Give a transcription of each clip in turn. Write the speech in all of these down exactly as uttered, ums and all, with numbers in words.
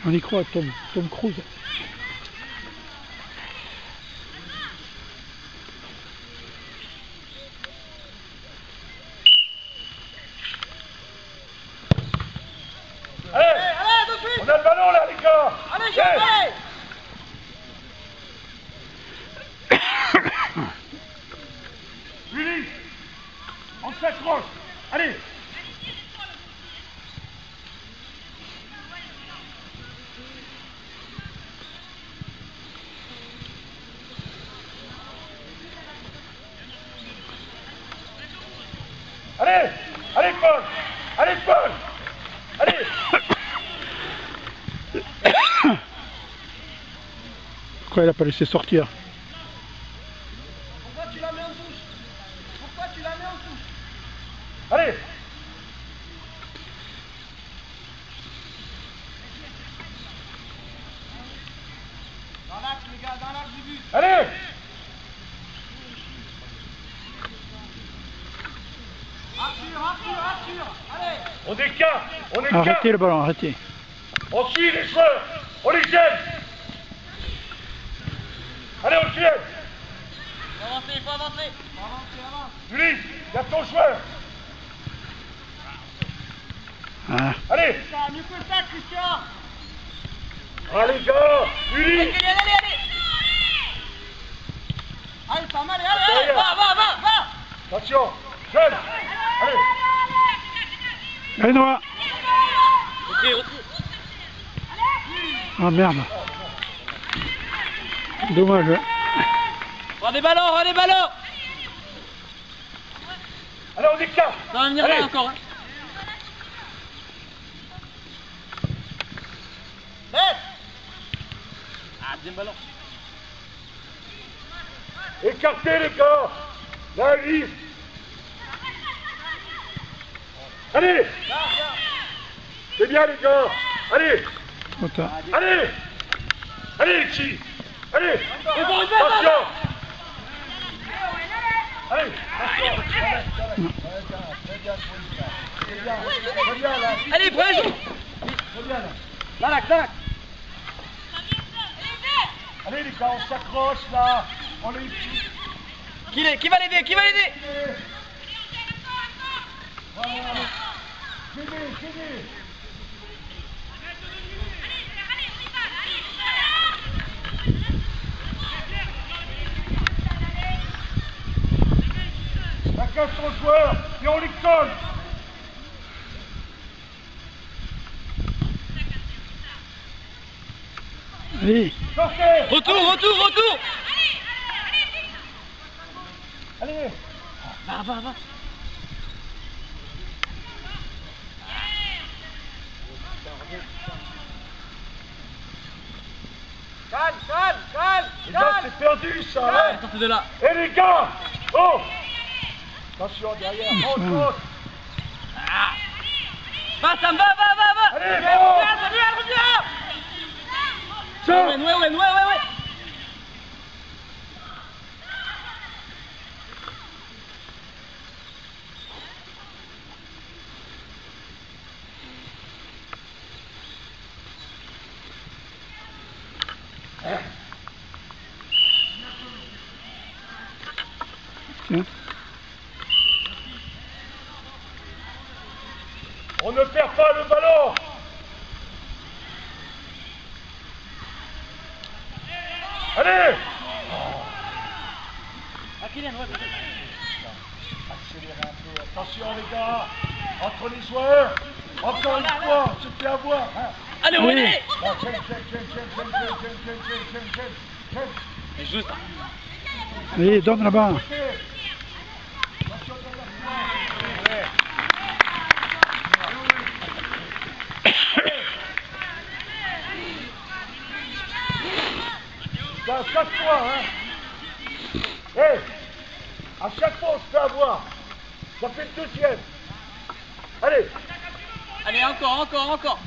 On y croit, Tom, Tom Cruise. Allez, allez, tout de suite. On a le ballon là, les gars. Allez, allez. Ulysse, on s'accroche. Allez. Allez, allez Paul, allez Paul, allez. Pourquoi il n'a pas laissé sortir? Pourquoi tu la mets en touche? Pourquoi tu la mets en touche? Allez. Dans l'axe les gars, dans l'axe du but. Allez. Arthur, Arthur, Arthur, allez. On est quatre, on est quatre. Arrêtez le ballon, arrêtez. On suit les joueurs, on les aide. Allez, on les aide. Il faut avancer, il faut avancer. Il faut avancer, avance. Ulysse, il y a ton joueur. Ah. Allez. Mieux que ça, Christian. Ah les gars, Ulysse. Allez, allez, allez. Allez, pas mal, allez, allez, va, va, va, va. Attention, jeune. Allez. Benoît. Retire, retire. Ah merde. Dommage. Hein. Rends des ballons, rends des ballons. Allez, on écarte. Ça va venir là encore. Hein. Laisse. Ah, deuxième ballon. Écartez les gars. Là, Ulysse. Allez. C'est bien les gars. Allez. Autant. Allez. Allez les petits. Allez. Attention. Allez. Allez, prends. Dans l'axe, dans l'axe. Allez les gars, on s'accroche là. On est ici. Qui, qui va l'aider? Qui va l'aider? Chacun son joueur et on les colle. Allez. Sortez. Retour, retour, retour. Allez. Va, va, va. Calme, calme, calme. Les gars, c'est perdu ça. Hein. Sortez de là. Et les gars. Oh. Attention derrière. Monte, monte. Ah. Va, Sam, va, va, va, va. Allez, bon. Reviens, reviens, reviens. Ouais, ouais, ouais, ouais, ouais, ouais. Tiens. On ne perd pas le ballon. Allez. Accélérez un peu. Attention les gars. Entre les joueurs. Encore une fois, on se fait avoir. Hein. Allez, on est. Juste. Allez, donne là-bas. À chaque fois, hein. Hé, hey, à chaque fois on se fait avoir. Ça fait le deuxième. Allez. Allez, encore, encore, encore.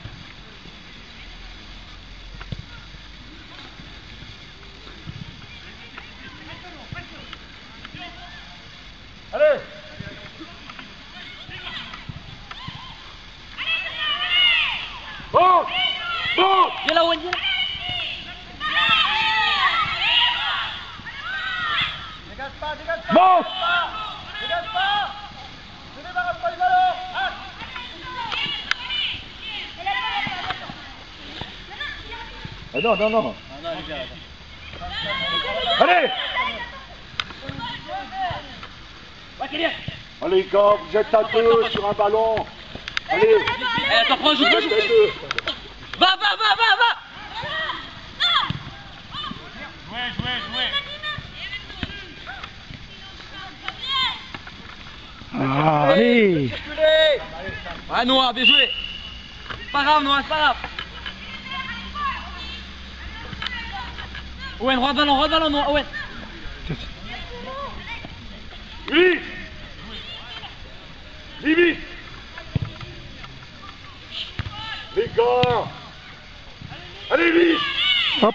Allez. Bon, bon, Viens là, Owen, viens là. Dégage pas, dégage pas. Bon. Dégage pas. Ne débarrasse pas du ballon. Ah. Ah non, non, non. Ah non, les gars, attends. Allez. Va, Kylian. Allez, gars, vous êtes à deux sur un ballon. Allez. Eh, attends, prends un joue, Vous prends un êtes joue. à deux. Va, va, va, va, va. Jouez, jouez, jouez. Ah, allez. Circulez. Ouais, Noah, bien joué. C'est pas grave, Noah, c'est pas grave. Owen, roi de ballon, roi de ballon, Noah, Owen. Oui. Limite. Les gars. Allez, vite. Hop.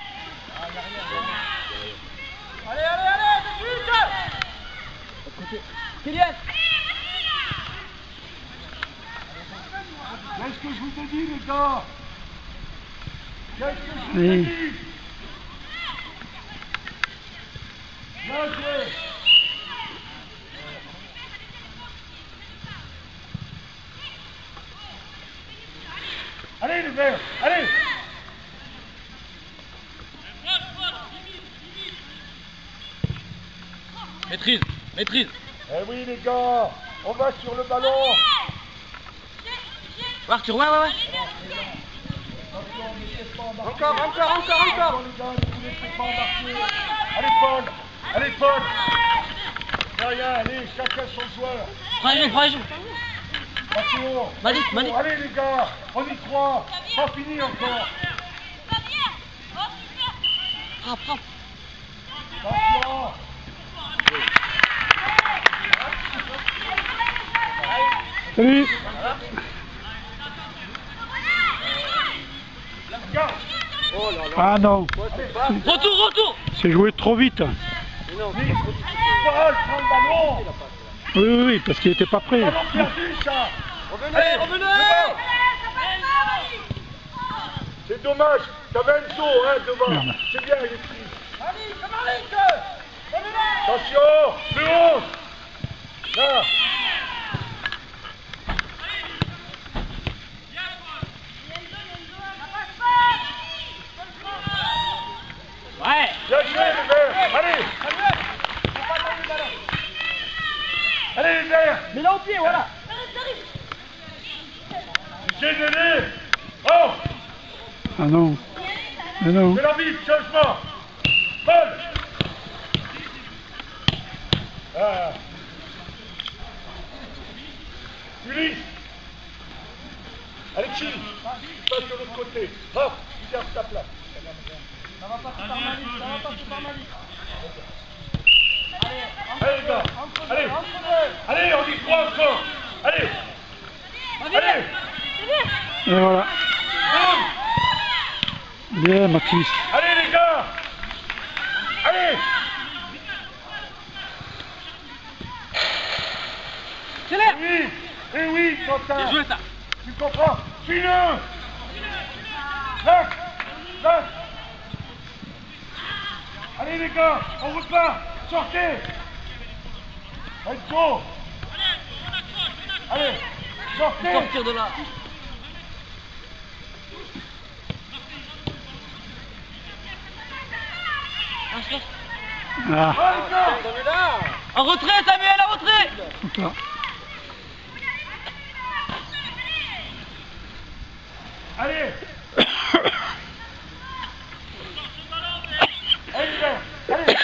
Allez, allez, allez, vite. Kylian. Qu'est-ce que je vous ai dit, les gars? Qu'est-ce que je vous ai Oui. dit? Bien joué. Allez, les verts, allez. Maîtrise, maîtrise. Eh oui, les gars, on va sur le ballon. Arthur, ouais, ouais, ouais. Encore, encore, encore, encore. Les gars, ne vous laissez pas embarquer. Allez, Paul. Allez, Paul. Derrière, allez, chacun son joueur. Prends les joues, prends les joues. Mathéo. Malik, Malik. Allez, les gars, on y croit. Pas fini encore. Frappe, frappe. Attention. Salut. Regarde. Oh là là. Ah non. Retour, retour. C'est joué trop vite. Paul, prends le ballon. Oui, oui, oui, parce qu'il était pas prêt. Ballon perdu, ça. Revenez, Allez, revenez. devant. C'est dommage. T'avais Enzo, hein, devant. Merde. C'est bien, il est pris. Allez, come on, attention, plus haut. Là. Ouais. Bien joué, les verts. Allez. Allez, les verts. Mets-la au pied, voilà. J'ai donné. Oh. Ah non. Mais non. C'est la vie, changement. Paul. Ah. Ulysse. Alexis. Passe de l'autre côté. Hop, tu gardes ta place. Ça va passer par Malik, ça va passer par Malik. Allez, les gars. Allez. Allez, on y croit encore. Allez. Allez. Et voilà. Boum. Bien, Mathis. Allez, les gars. Allez. Accélère. Oui. Eh oui, Quentin. Bien joué, ça. Tu comprends? Suis-le. Là. Là. Allez, les gars, on repart. Sortez. Enzo. Allez, sortez. Sortir de là. Lâche, lâche. Ah, Oh, les gars. En retrait, Samuel, en retrait. comme ça. Allez. Allez, les gars. Allez.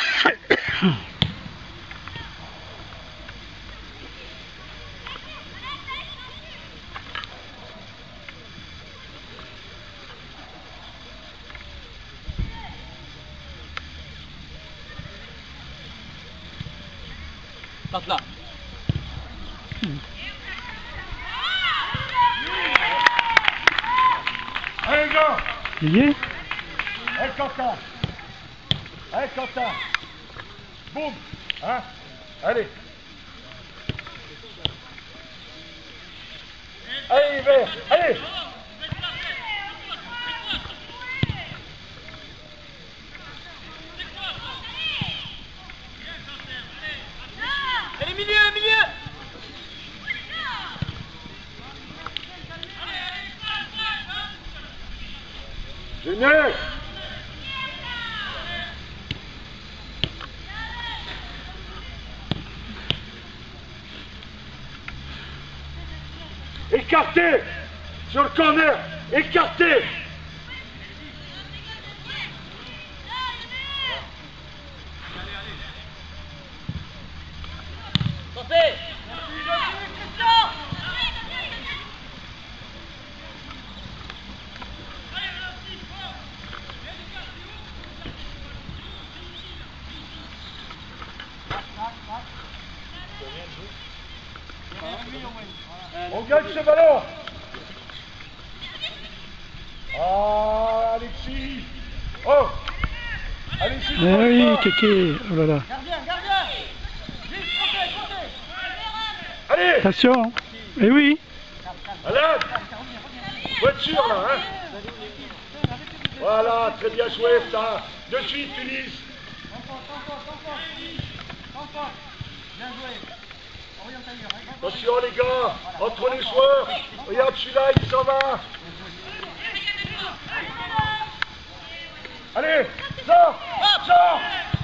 Passe là. Allez, les gars. Il y est. Allez, Quentin. Allez, Quentin. Boum. Hein. Allez. Allez, les verts. Allez. Gêné. Écarté. Sur le corner. Écarté. Sortez. On gagne ce ballon. Ah, Alexis. Oh, Alexis. Eh oui, Kéké. Oh là là. Gardien, gardien. Vite, comptez, comptez. Allez, Attention. Eh oui. Alain. Voiture là, hein. Voilà, très bien joué, ça. De suite, Tunis. Bien joué. Oriente ailleurs. Attention les gars, entre les joueurs. Regarde celui-là, il s'en va. Allez, sors, sors.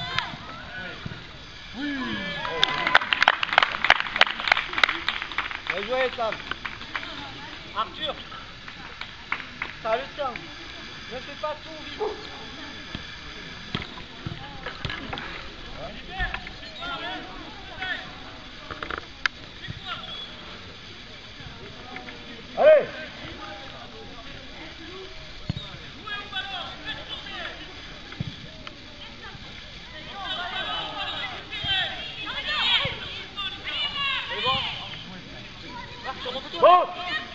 Oui. Bien joué, Sam. Arthur. T'as le temps. Ne fais pas tout vite. Allez. Bon.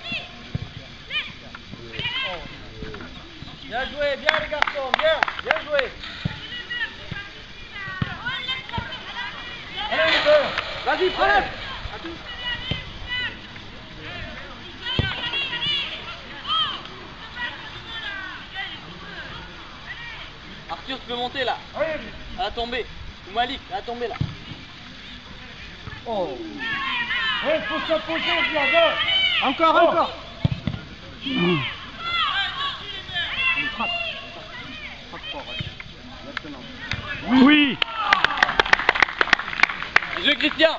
Bien joué, bien les garçons, bien, bien joué. Allez les gars. Vas-y, prends-le. Arthur, tu peux monter là. Allez. À la tombée. Ou Malik, à la tombée là. Oh. Ouais, faut s'imposer, regarde. Encore, Oh. encore. Non. Oui. Bien joué, Christian.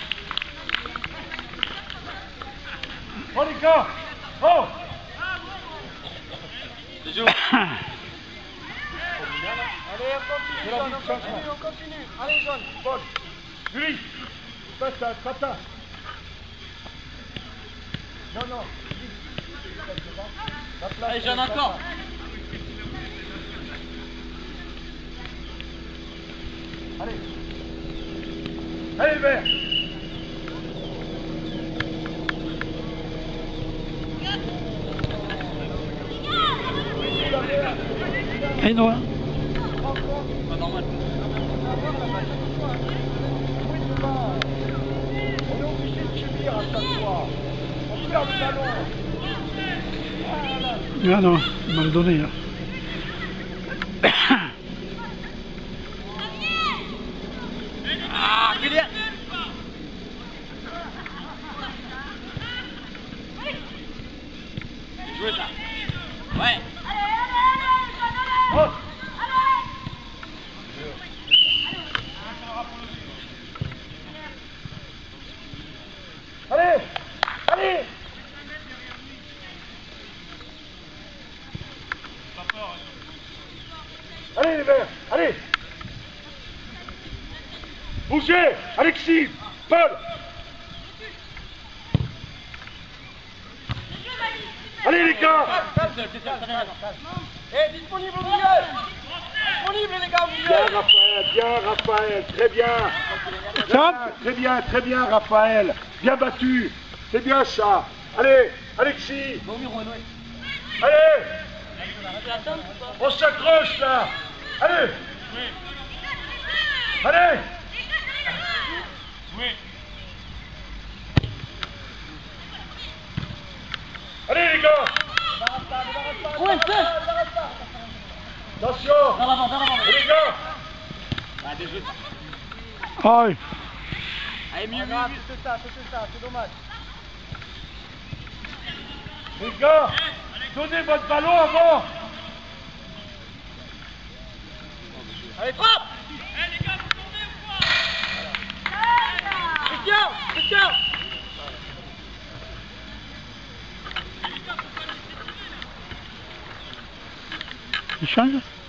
Oh les gars. Oh. Bien joué. Allez, on continue, John, on continue, on continue. Allez, John. Paul. Lui. Passe à Trata. Non, non. La place, Allez, John, c'est encore. Trata. Allez. Allez, vert. Et noir. Pas normal. On est obligé de subir à chaque fois. On perd le ballon. Voilà. Ah non, il m'a le donné là. Ah, Kylian. Joué ça. Ouais. Oh. Allez. Allez. Allez les verts. Allez. Bougez. Alexis. Paul. Allez les gars. Eh, disponible au milieu. Disponible les gars au milieu. Bien Raphaël, bien Raphaël, très bien. Très bien, très bien, très bien Raphaël. Bien battu. C'est bien ça. Allez, Alexis. Allez. On s'accroche là. Allez. Allez. Allez les gars. Ouais, c'est. Attention. Dans l'avant, dans l'avant. Les gars. Ah, bien joué. Aïe. Allez, mieux, mieux, mieux. C'est ça, c'est ça, c'est dommage. Les gars. Donnez votre ballon avant. Il change.